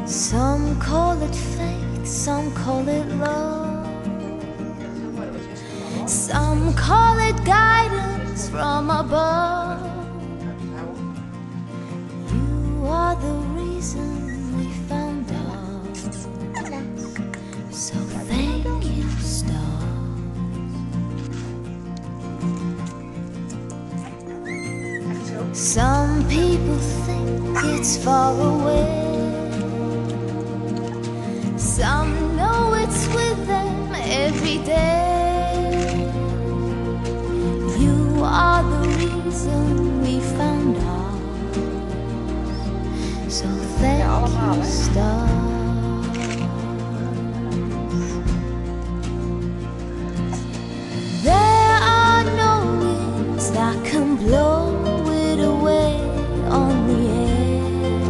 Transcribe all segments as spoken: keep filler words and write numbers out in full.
Some call it fate, some call it love, some call it guidance from above. You are the reason we found out, so thank you, stars. Some people think it's far away, some know it's with them every day. You are the reason we found out, so thank you, stars. There are no winds that can blow it away on the air.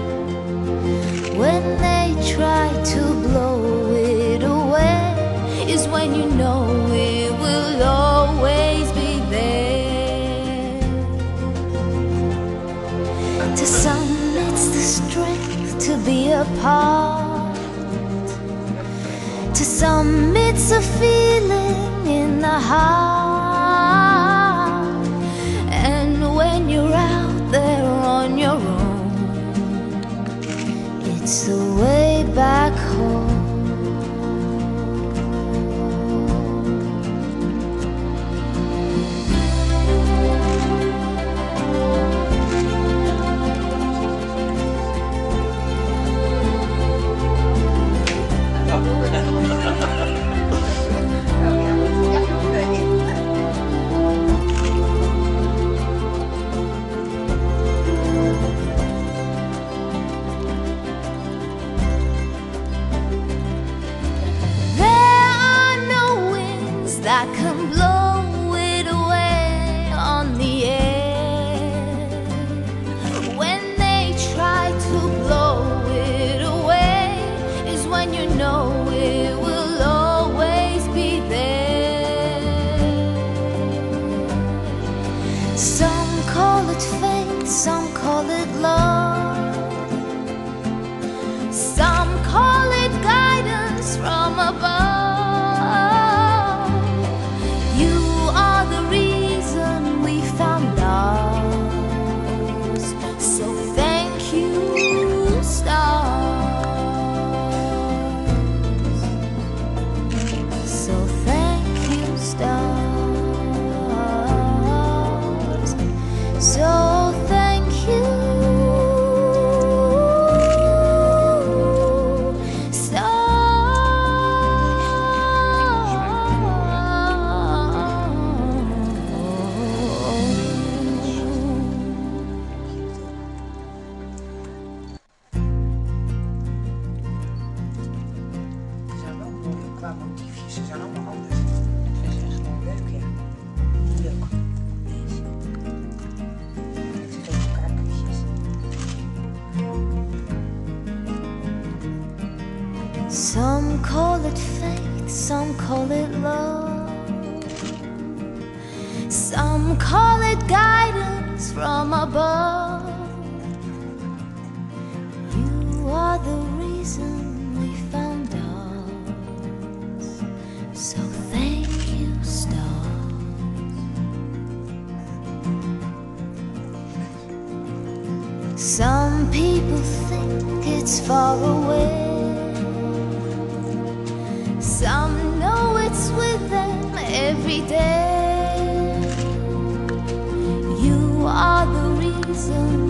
When they try to blow it away is when you know it will always be there. To some it's the strength to be apart, to some it's a feeling in the heart. And when you're out there on your own, it's the way back home. That can blow it away on the air. When they try to blow it away is when you know it will always be there. Some call it fate, some call it love, some call it guidance from above. So thank you, qua motiefjes, ze zijn allemaal anders. Ze zijn gewoon leuk, ja. Leuk. Deze. Het zit ook kaartjes. Some call it fate, some call it love, some call it guidance from above. You are the reason we found us, so thank you, stars. Some people think it's far away, some know it's with them every day. You are the reason